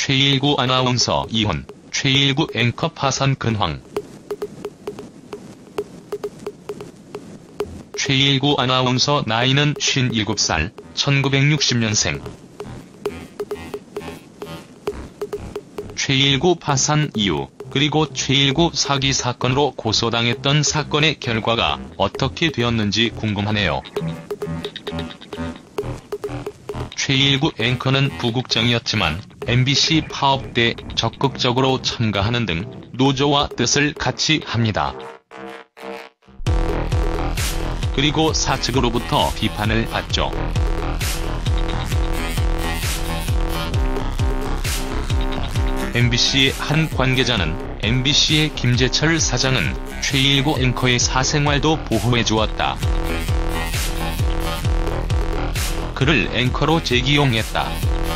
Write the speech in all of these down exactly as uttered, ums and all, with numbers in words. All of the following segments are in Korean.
최일구 아나운서 이혼, 최일구 앵커 파산 근황. 최일구 아나운서 나이는 쉰일곱 살, 천구백육십 년생. 최일구 파산 이유, 그리고 최일구 사기 사건으로 고소당했던 사건의 결과가 어떻게 되었는지 궁금하네요. 최일구 앵커는 부국장이었지만 엠비씨 파업 때 적극적으로 참가하는 등 노조와 뜻을 같이 합니다. 그리고 사측으로부터 비판을 받죠. 엠비씨의 한 관계자는 엠비씨의 김재철 사장은 최일구 앵커의 사생활도 보호해주었다. 그를 앵커로 재기용했다.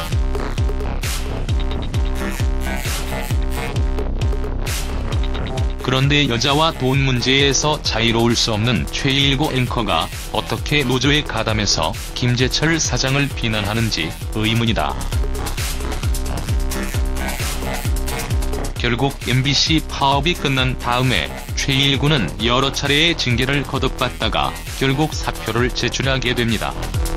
그런데 여자와 돈 문제에서 자유로울 수 없는 최일구 앵커가 어떻게 노조에 가담해서 김재철 사장을 비난하는지 의문이다. 결국 엠비씨 파업이 끝난 다음에 최일구는 여러 차례의 징계를 거듭받다가 결국 사표를 제출하게 됩니다.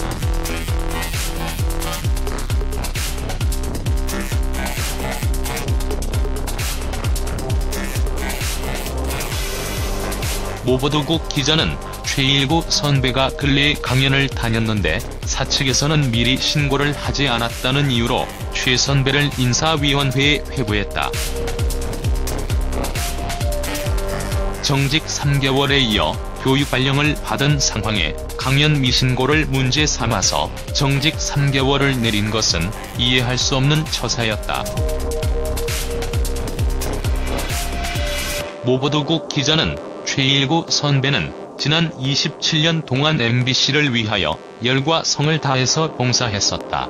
모보도국 기자는 최일구 선배가 근래에 강연을 다녔는데 사측에서는 미리 신고를 하지 않았다는 이유로 최 선배를 인사위원회에 회부했다. 정직 삼 개월에 이어 교육 발령을 받은 상황에 강연 미신고를 문제 삼아서 정직 삼 개월을 내린 것은 이해할 수 없는 처사였다. 모보도국 기자는 최일구 선배는 지난 이십칠 년 동안 엠비씨를 위하여 열과 성을 다해서 봉사했었다.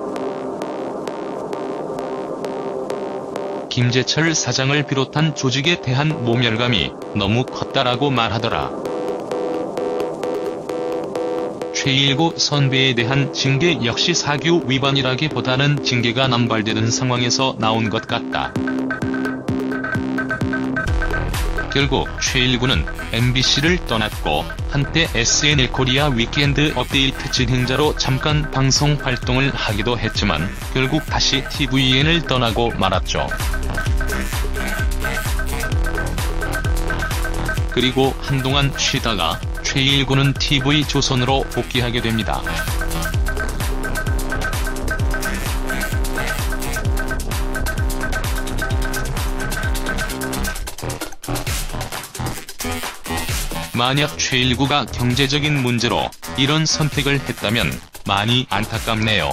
김재철 사장을 비롯한 조직에 대한 모멸감이 너무 컸다라고 말하더라. 최일구 선배에 대한 징계 역시 사규 위반이라기보다는 징계가 남발되는 상황에서 나온 것 같다. 결국 최일구는 엠비씨를 떠났고 한때 에스엔엘 코리아 위켄드 업데이트 진행자로 잠깐 방송 활동을 하기도 했지만 결국 다시 티브이엔을 떠나고 말았죠. 그리고 한동안 쉬다가 최일구는 티비조선으로 복귀하게 됩니다. 만약 최일구가 경제적인 문제로 이런 선택을 했다면 많이 안타깝네요.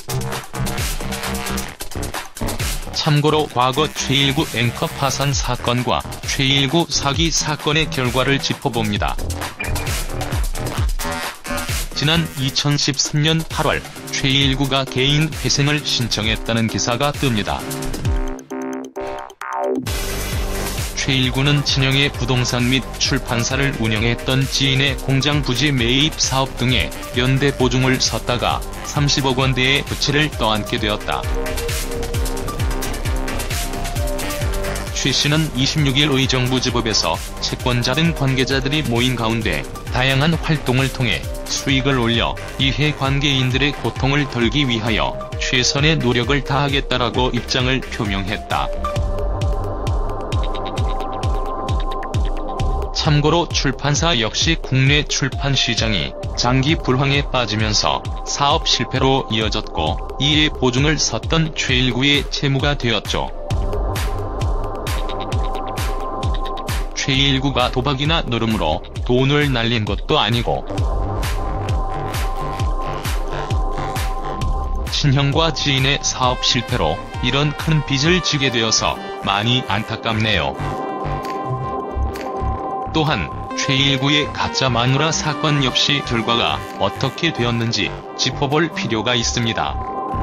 참고로 과거 최일구 앵커 파산 사건과 최일구 사기 사건의 결과를 짚어봅니다. 지난 이천십삼 년 팔월 최일구가 개인 회생을 신청했다는 기사가 뜹니다. 최일구는 친형의 부동산 및 출판사를 운영했던 지인의 공장 부지 매입 사업 등에 연대 보증을 섰다가 삼십억 원대의 부채를 떠안게 되었다. 최 씨는 이십육 일 의정부지법에서 채권자 등 관계자들이 모인 가운데 다양한 활동을 통해 수익을 올려 이해관계인들의 고통을 덜기 위하여 최선의 노력을 다하겠다라고 입장을 표명했다. 참고로 출판사 역시 국내 출판 시장이 장기 불황에 빠지면서 사업 실패로 이어졌고 이에 보증을 섰던 최일구의 채무가 되었죠. 최일구가 도박이나 노름으로 돈을 날린 것도 아니고 친형과 지인의 사업 실패로 이런 큰 빚을 지게 되어서 많이 안타깝네요. 또한 최일구의 가짜 마누라 사건 역시 결과가 어떻게 되었는지 짚어볼 필요가 있습니다.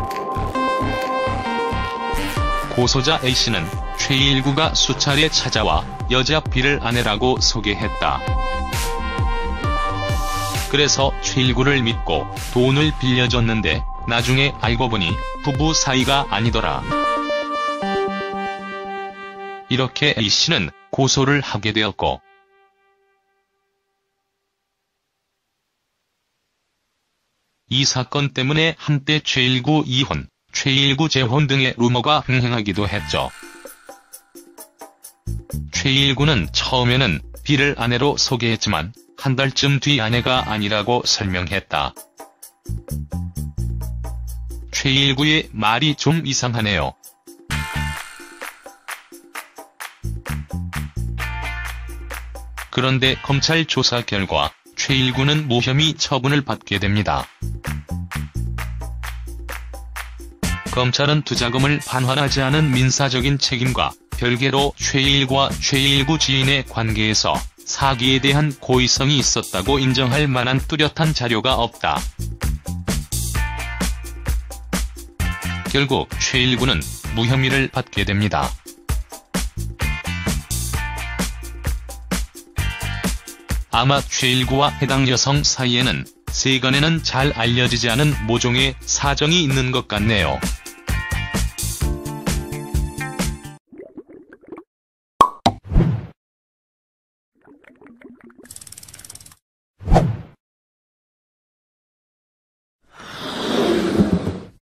고소자 A씨는 최일구가 수차례 찾아와 여자 B를 아내라고 소개했다. 그래서 최일구를 믿고 돈을 빌려줬는데 나중에 알고 보니 부부 사이가 아니더라. 이렇게 A씨는 고소를 하게 되었고, 이 사건 때문에 한때 최일구 이혼, 최일구 재혼 등의 루머가 흥행하기도 했죠. 최일구는 처음에는 B를 아내로 소개했지만 한 달쯤 뒤 아내가 아니라고 설명했다. 최일구의 말이 좀 이상하네요. 그런데 검찰 조사 결과 최일구는 무혐의 처분을 받게 됩니다. 검찰은 투자금을 반환하지 않은 민사적인 책임과 별개로 최일구와 최일구 지인의 관계에서 사기에 대한 고의성이 있었다고 인정할 만한 뚜렷한 자료가 없다. 결국 최일구는 무혐의를 받게 됩니다. 아마 최일구와 해당 여성 사이에는 세간에는 잘 알려지지 않은 모종의 사정이 있는 것 같네요.